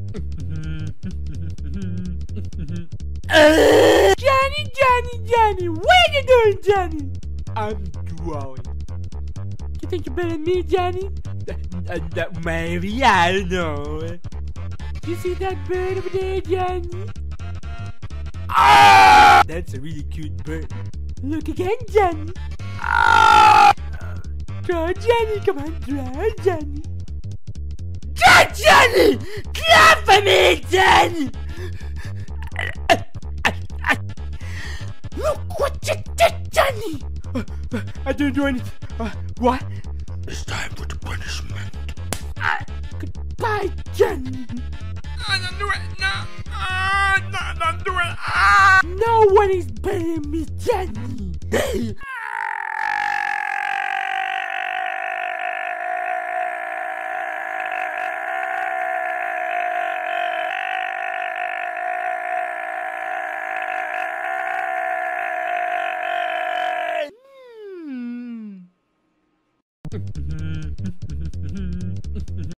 Johnny, where you going, Johnny? I'm drawing. You think you're better than me, Johnny? Maybe, I don't know. You see that bird over there, Johnny? Ah! That's a really cute bird. Look again, Johnny. Ah! Draw, Johnny. Come on, draw, Johnny. Draw, Johnny! Clap for me, Johnny! Look what you did, Johnny! I didn't do anything. What? It's time for the punishment. Goodbye, Johnny. Don't do it. No, don't do it. No one is better than me, Johnny.